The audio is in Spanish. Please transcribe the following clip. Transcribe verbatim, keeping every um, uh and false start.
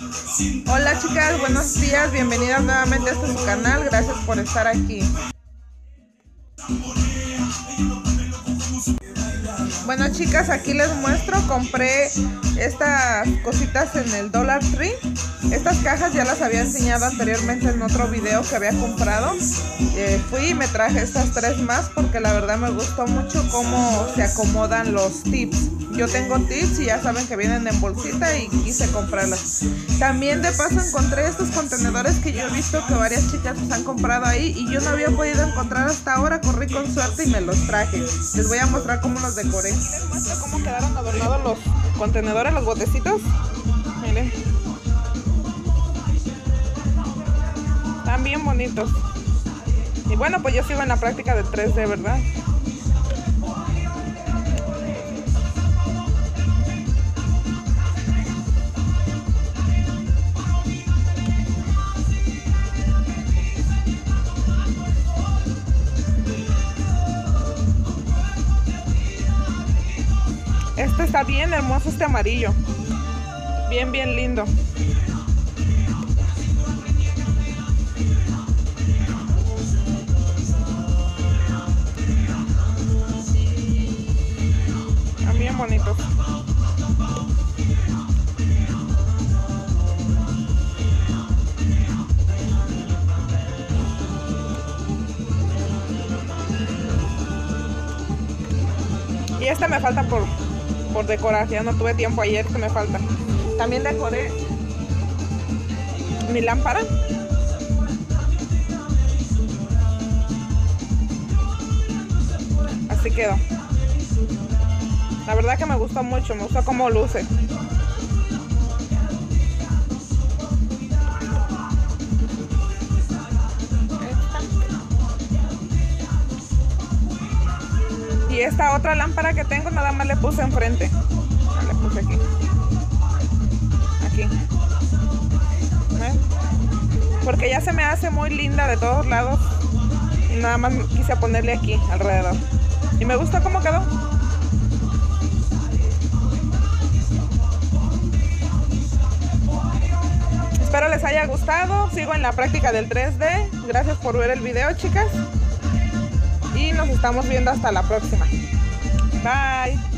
Hola chicas, buenos días, bienvenidas nuevamente a este su canal, gracias por estar aquí. Bueno chicas, aquí les muestro, compré estas cositas en el Dollar Tree. Estas cajas ya las había enseñado anteriormente en otro video que había comprado. eh, Fui y me traje estas tres más porque la verdad me gustó mucho cómo se acomodan los tips. Yo tengo tips y ya saben que vienen en bolsita y quise comprarlas. También de paso encontré estos contenedores que yo he visto que varias chicas los han comprado ahí y yo no había podido encontrar hasta ahora. Corrí con suerte y me los traje. Les voy a mostrar cómo los decoré. Les muestro cómo quedaron adornados los contenedores, los botecitos. Miren, están bien bonitos. Y bueno, pues yo sigo en la práctica de tres D, ¿verdad? Este está bien hermoso, este amarillo. Bien, bien lindo. Están bien bonitos. Y este me falta por... por decorar, ya no tuve tiempo ayer, que me falta. También decoré mi lámpara. Así quedó. La verdad que me gustó mucho, me gustó cómo luce. Y esta otra lámpara que tengo nada más le puse enfrente. Le puse aquí. Aquí. ¿Ven? Porque ya se me hace muy linda de todos lados. Y nada más quise ponerle aquí alrededor. Y me gusta cómo quedó. Espero les haya gustado. Sigo en la práctica del tres D. Gracias por ver el video, chicas. Y nos estamos viendo hasta la próxima. Bye.